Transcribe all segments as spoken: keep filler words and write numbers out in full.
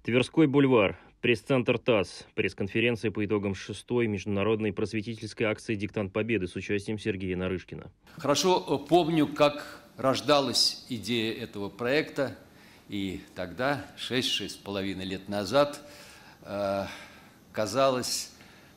Тверской бульвар, пресс-центр ТАСС, пресс-конференция по итогам шестой международной просветительской акции «Диктант Победы» с участием Сергея Нарышкина. Хорошо помню, как рождалась идея этого проекта, и тогда, шесть-шесть с половиной лет назад, э, казалось,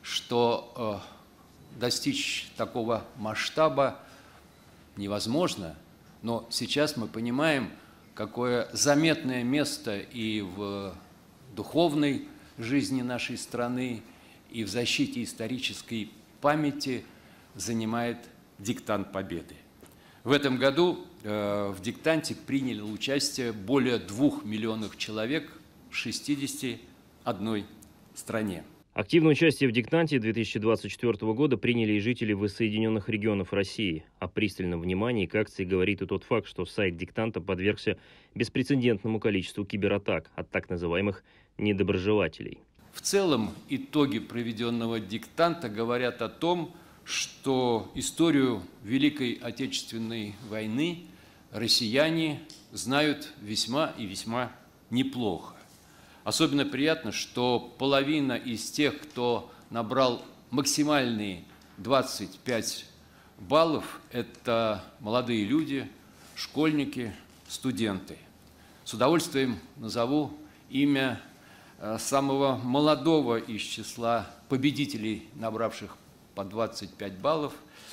что э, достичь такого масштаба невозможно, но сейчас мы понимаем, какое заметное место и в духовной жизни нашей страны, и в защите исторической памяти занимает «Диктант Победы». В этом году э, в «Диктанте» приняли участие более двух миллионов человек в шестидесяти одной стране. Активное участие в «Диктанте» две тысячи двадцать четвёртого года приняли и жители воссоединенных регионов России. О пристальном внимании к акции говорит и тот факт, что сайт «Диктанта» подвергся беспрецедентному количеству кибератак от так называемых недоброжелателей. В целом, итоги проведенного «Диктанта» говорят о том, что историю Великой Отечественной войны россияне знают весьма и весьма неплохо. Особенно приятно, что половина из тех, кто набрал максимальные двадцать пять баллов, это молодые люди, школьники, студенты. С удовольствием назову имя самого молодого из числа победителей, набравших по двадцать пять баллов.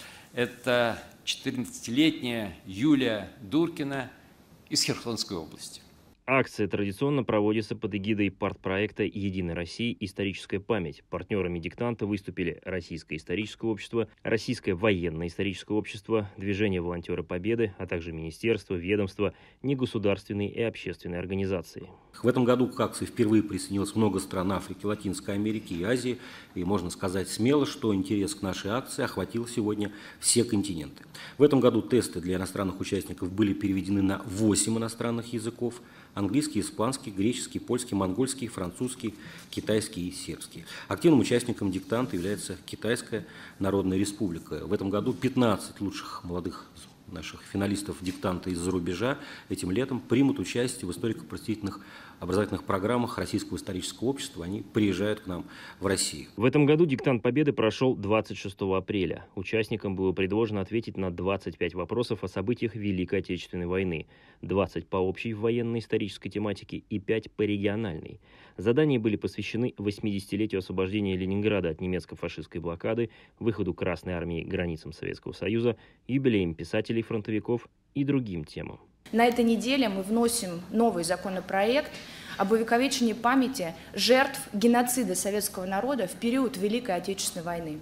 Это четырнадцатилетняя Юлия Дуркина из Херсонской области. Акция традиционно проводится под эгидой партпроекта «Единая Россия. Историческая память». Партнерами «Диктанта» выступили Российское историческое общество, Российское военно-историческое общество, Движение волонтеры Победы, а также министерства, ведомства, негосударственные и общественные организации. В этом году к акции впервые присоединилось много стран Африки, Латинской Америки и Азии. И можно сказать смело, что интерес к нашей акции охватил сегодня все континенты. В этом году тесты для иностранных участников были переведены на восемь иностранных языков: английский, испанский, греческий, польский, монгольский, французский, китайский и сербский. Активным участником «Диктанта» является Китайская Народная Республика. В этом году пятнадцать лучших молодых наших финалистов «Диктанта» из-за рубежа этим летом примут участие в историко-просветительных образовательных программах Российского исторического общества. Они приезжают к нам в Россию. В этом году «Диктант Победы» прошел двадцать шестого апреля. Участникам было предложено ответить на двадцать пять вопросов о событиях Великой Отечественной войны, двадцать по общей военно-исторической тематике и пять по региональной. Задания были посвящены восьмидесятилетию освобождения Ленинграда от немецко-фашистской блокады, выходу Красной армии к границам Советского Союза, юбилеям писателей-фронтовиков и другим темам. На этой неделе мы вносим новый законопроект об увековечении памяти жертв геноцида советского народа в период Великой Отечественной войны.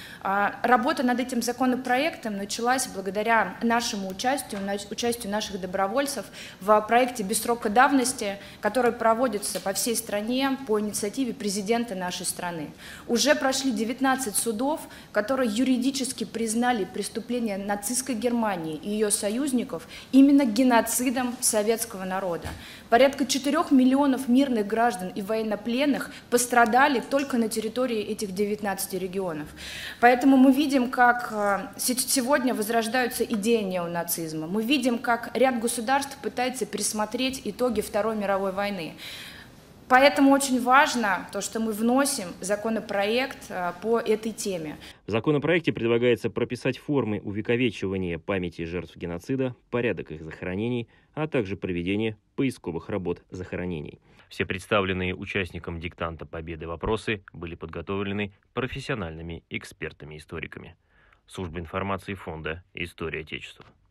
Работа над этим законопроектом началась благодаря нашему участию, участию наших добровольцев в проекте «Без срока давности», который проводится по всей стране по инициативе президента нашей страны. Уже прошли девятнадцать судов, которые юридически признали преступление нацистской Германии и ее союзников именно геноцидом советского народа. Порядка четырёх миллионов мирных граждан и военнопленных пострадали только на территории этих девятнадцати регионов. Поэтому мы видим, как сегодня возрождаются идеи неонацизма. Мы видим, как ряд государств пытается пересмотреть итоги Второй мировой войны. Поэтому очень важно то, что мы вносим законопроект по этой теме. В законопроекте предлагается прописать формы увековечивания памяти жертв геноцида, порядок их захоронений, а также проведение поисковых работ захоронений. Все представленные участникам «Диктанта Победы» вопросы были подготовлены профессиональными экспертами-историками. Служба информации фонда «История Отечества».